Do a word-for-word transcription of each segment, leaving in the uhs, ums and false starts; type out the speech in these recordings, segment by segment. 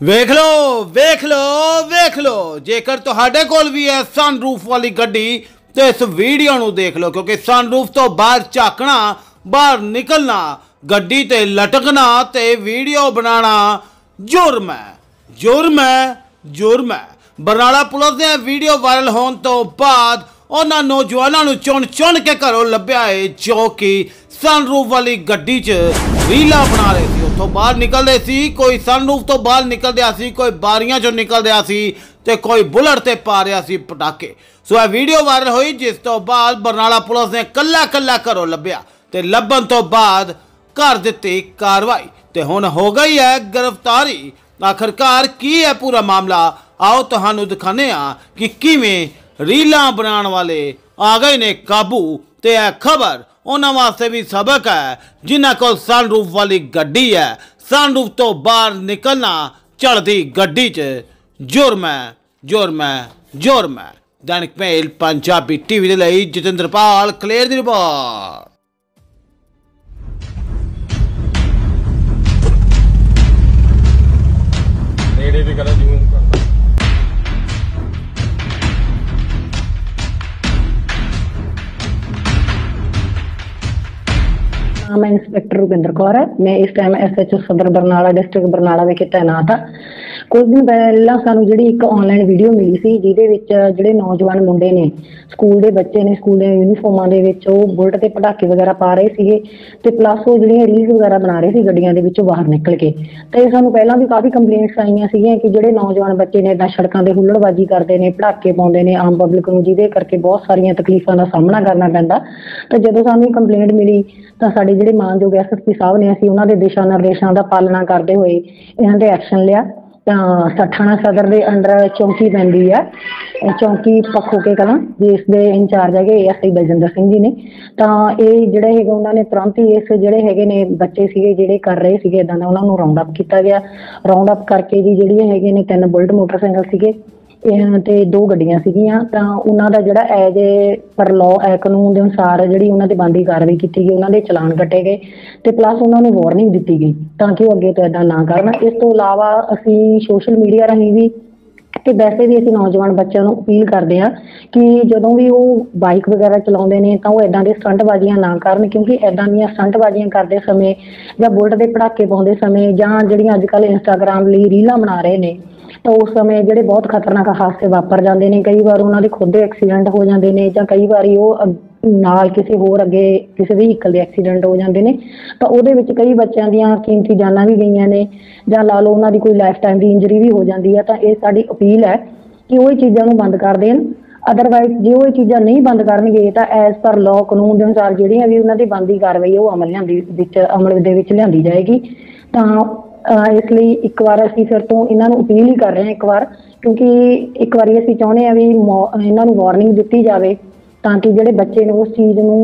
वेख लो वेख लो वेख लो जेकर तुहाडे कोल भी है सनरूफ वाली गड्डी तो इस वीडियो नू देख लो, क्योंकि सनरूफ तो बाहर झाकना, बाहर निकलना, गड्डी ते लटकना ते वीडियो बनाना जुर्म है जुर्म है जुर्म है। बरनाला पुलिस ने वीडियो वायरल होने तो बाद उन्होंने नौजवानों नू चुन चुन के घरों लभ्या है जो कि सनरूफ वाली गड्डी च रीला बना रहे थे। उतों बाहर निकलते सी, कोई सनरूफ तो बाहर निकल रहा सी, कोई बारियां चों निकल रहा सी ते कोई बुलट ते पा रहा सी पटाके। सो यह वीडियो वायरल हुई, जिस तो बाद बरनाला पुलिस ने कला कला घरों लभ्या ते लभन तो बाद कर दी कार्रवाई ते हुण हो गई है गिरफ्तारी। आखिरकार की है पूरा मामला, आओ तुहानू दिखाने आ कि किवें रीलां बनाने वाले आ गए ने काबू। ते यह खबर उन्हां वास्ते भी सबक है जिन्हां कोल सनरूफ वाली गड्डी है। सनरूफ तो बाहर निकलना चढ़ती गड्डी च जुर्म है जुर्म है जुर्म है। दैनिक मेल पंजाबी टीवी दे लई जतिंद्रपाल क्लेर दी रिपोर्ट। नेड़े भी करा जूम करता मैं इंस्पैक्टर रुपिंदर कौर है। मैं इस टाइम एस एच ओ सदर बरनाला डिस्ट्रिक्ट बरनाला विच तैनात हाँ। कुछ दिन पहला सानू जिहड़ी एक ऑनलाइन वीडियो मिली सी जिहदे विच जिहड़े नौजवान मुंडे ने, स्कूल दे बच्चे ने, स्कूल दे यूनीफॉर्मां दे विच ओह बुलट ते पटाके वगैरह पा रहे सीगे ते प्लस ओह जिहड़ियां रील्स वगैरह बना रहे सी गड्डियां दे विचों बाहर निकल के। ते सानू पहलां भी काफ़ी कंप्लेंट्स आईयां सीगीआं कि जिहड़े नौजवान बच्चे ने इदां सड़कां ते हुल्लड़बाजी करदे ने, पटाके पाउंदे ने आम पब्लिक नूं, जिहदे करके बहुत सारियां तकलीफां दा सामना करना पैंदा। ते जदों सानू इह कंप्लेंट मिली ਤਾਂ ਸਾਡੇ ਜਿਹੜੇ ਮਾਨਯੋਗ ਐਸ ਐਸ ਪੀ ਸਾਹਿਬ ਨੇ, ਅਸੀਂ ਉਹਨਾਂ ਦੇ ਦਿਸ਼ਾ ਨਿਰਦੇਸ਼ਾਂ ਦਾ ਪਾਲਣਾ ਕਰਦੇ ਹੋਏ ਇਹਨਾਂ ਦੇ ਐਕਸ਼ਨ ਲਿਆ। ਤਾਂ ਥਾਣਾ ਸਦਰ ਦੇ ਅੰਡਰ ਚੌਂਕੀ ਪੈਂਦੀ ਆ, ਚੌਂਕੀ ਪੱਖੋਕੇ ਕਲਾਂ, ਜਿਸ ਦੇ ਇੰਚਾਰਜ ਹੈਗੇ ਐਸ ਆਈ ਬਲਜਿੰਦਰ ਸਿੰਘ ਜੀ ਨੇ। ਤਾਂ ਇਹ ਜਿਹੜੇ ਹੈਗੇ ਉਹਨਾਂ ਨੇ ਤੁਰੰਤ ਹੀ ਇਸ ਜਿਹੜੇ ਹੈਗੇ ਨੇ ਬੱਚੇ ਸੀਗੇ ਜਿਹੜੇ ਕਰ ਰਹੇ ਸੀਗੇ ਇੱਦਾਂ ਦਾ, ਉਹਨਾਂ ਨੂੰ ਰਾਉਂਡ ਅਪ ਕੀਤਾ ਗਿਆ। ਰਾਉਂਡ ਅਪ ਕਰਕੇ ਜੀ ਜਿਹੜੀਆਂ ਹੈਗੇ ਨੇ ਤਿੰਨ ਬੁਲਟ ਮੋਟਰਸਾਈਕਲ ਸੀਗੇ ਤੇ ਦੋ ਗੱਡੀਆਂ ਸੀਗੀਆਂ। ਤਾਂ ਉਹਨਾਂ ਦਾ ਜਿਹੜਾ ਐਜ ਏ ਪਰ ਲਾਅ ਐ ਕਾਨੂੰਨ ਦੇ ਅਨੁਸਾਰ ਜਿਹੜੀ ਉਹਨਾਂ ਤੇ ਬਣਦੀ ਕਾਰਵਾਈ ਕੀਤੀ ਗਈ, ਉਹਨਾਂ ਦੇ ਚਲਾਨ ਕੱਟੇ ਗਏ ਤੇ ਪਲੱਸ ਉਹਨਾਂ ਨੂੰ ਵਾਰਨਿੰਗ ਦਿੱਤੀ ਗਈ ਤਾਂ ਕਿ ਉਹ ਅੱਗੇ ਤੋਂ ਇੱਦਾਂ ਨਾ ਕਰਨ। ਇਸ ਤੋਂ ਇਲਾਵਾ ਅਸੀਂ ਸੋਸ਼ਲ ਮੀਡੀਆ ਰਾਹੀਂ ਵੀ ਤੇ ਵੈਸੇ ਵੀ ਅਸੀਂ ਨੌਜਵਾਨ ਬੱਚਿਆਂ ਨੂੰ ਅਪੀਲ ਕਰਦੇ ਹਾਂ ਕਿ ਜਦੋਂ ਵੀ ਉਹ ਬਾਈਕ ਵਗੈਰਾ ਚਲਾਉਂਦੇ ਨੇ ਤਾਂ ਉਹ ਇੱਦਾਂ ਦੇ ਸਟੰਟਬਾਜ਼ੀਆਂ ਨਾ ਕਰਨ, ਕਿਉਂਕਿ ਇੱਦਾਂ ਦੀਆਂ ਸਟੰਟਬਾਜ਼ੀਆਂ ਕਰਦੇ ਸਮੇਂ ਜਾਂ ਬੁਲਟ ਦੇ ਪਟਾਕੇ ਪਾਉਂਦੇ ਸਮੇਂ ਜਾਂ ਜਿਹੜੀਆਂ ਅੱਜ ਕੱਲ੍ਹ ਇੰਸਟਾਗ੍ਰਾਮ ਲਈ ਰੀਲਾਂ ਬਣਾ ਰਹੇ ਨੇ ਤਾਂ ਉਸ ਸਮੇਂ ਜਿਹੜੇ ਬਹੁਤ ਖਤਰਨਾਕ ਹਾਦਸੇ ਵਾਪਰ ਜਾਂਦੇ ਨੇ। ਕਈ ਵਾਰ ਉਹਨਾਂ ਦੇ ਖੁਦ ਦੇ ਐਕਸੀਡੈਂਟ ਹੋ ਜਾਂਦੇ ਨੇ ਜਾਂ ਕਈ ਵਾਰੀ ਉਹ ਨਾਲ ਕਿਸੇ ਹੋਰ ਅੱਗੇ ਕਿਸੇ ਵਹੀਕਲ ਦੇ ਐਕਸੀਡੈਂਟ ਹੋ ਜਾਂਦੇ ਨੇ। ਤਾਂ ਉਹਦੇ ਵਿੱਚ ਕਈ ਬੱਚਿਆਂ ਦੀਆਂ ਕੀਮਤੀ ਜਾਨਾਂ ਵੀ ਗਈਆਂ ਨੇ ਜਾਂ ਲਾ ਲਓ ਉਹਨਾਂ ਦੀ ਕੋਈ ਲਾਈਫ ਟਾਈਮ ਦੀ ਇੰਜਰੀ ਵੀ ਹੋ ਜਾਂਦੀ ਹੈ। ਤਾਂ ਇਹ ਸਾਡੀ ਅਪੀਲ ਹੈ ਕਿ ਉਹ ਇਹ ਚੀਜ਼ਾਂ ਨੂੰ ਬੰਦ ਕਰ ਦੇਣ। ਅਦਰਵਾਈਜ਼ ਜੇ ਉਹ ਇਹ ਚੀਜ਼ਾਂ ਨਹੀਂ ਬੰਦ ਕਰਨਗੇ ਤਾਂ ਐਜ਼ ਪਰ ਲਾਅ ਕਾਨੂੰਨ ਦੇ ਅਨੁਸਾਰ ਜਿਹੜੀਆਂ ਵੀ ਉਹਨਾਂ ਦੀ ਬਣਦੀ ਕਾਰਵਾਈ ਉਹ ਅਮਲ ਲਿਆਂਦੀ ਵਿੱਚ ਅਮਲ ਦੇ ਵਿੱਚ ਲਿਆਂਦੀ ਜਾਏਗੀ। ਤਾਂ ਇਸ ਲਈ ਇੱਕ ਵਾਰ ਅਸੀਂ ਫਿਰ ਤੋਂ ਇਹਨਾਂ ਨੂੰ ਅਪੀਲ ਹੀ ਕਰ ਰਹੇ ਹਾਂ ਇੱਕ ਵਾਰ, ਕਿਉਂਕਿ ਇੱਕ ਵਾਰੀ ਅਸੀਂ ਚਾਹੁੰਦੇ ਹਾਂ ਵੀ ਇਹਨਾਂ ਨੂੰ ਵਾਰਨਿੰਗ ਦਿੱਤੀ ਜਾਵੇ ਤਾਂ ਕਿ ਜਿਹੜੇ ਬੱਚੇ ਨੇ ਉਸ ਚੀਜ਼ ਨੂੰ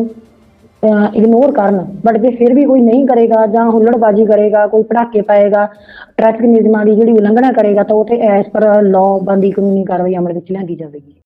ਇਗਨੋਰ ਕਰਨ। ਬਟ ਜੇ ਫਿਰ ਵੀ ਕੋਈ ਨਹੀਂ ਕਰੇਗਾ ਜਾਂ ਹੁੱਲੜਬਾਜ਼ੀ ਕਰੇਗਾ, ਕੋਈ ਪਟਾਕੇ ਪਾਏਗਾ, ਟ੍ਰੈਫਿਕ ਨਿਯਮਾਂ ਦੀ ਜਿਹੜੀ ਉਲੰਘਣਾ ਕਰੇਗਾ ਤਾਂ ਉਹ ਤੇ ਐਜ਼ ਪਰ ਲਾਅ ਬਣਦੀ ਕਾਨੂੰਨੀ ਕਾਰਵਾਈ ਅਮਲ ਵਿੱਚ ਲਿਆਂਦੀ ਜਾਵੇਗੀ।